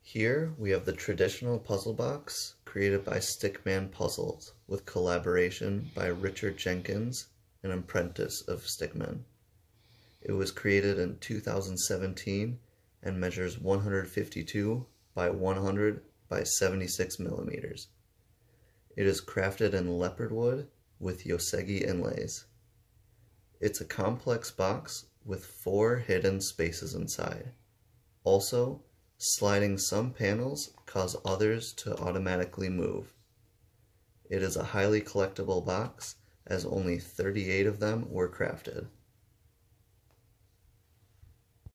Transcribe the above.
Here we have the traditional puzzle box created by Stickman Puzzles with collaboration by Richard Jenkins, an apprentice of Stickman. It was created in 2017 and measures 152 by 100 by 76 millimeters. It is crafted in Leapordwood with Yosegi inlays. It's a complex box with 4 hidden spaces inside. Also, sliding some panels cause others to automatically move. It is a highly collectible box as only 38 of them were crafted.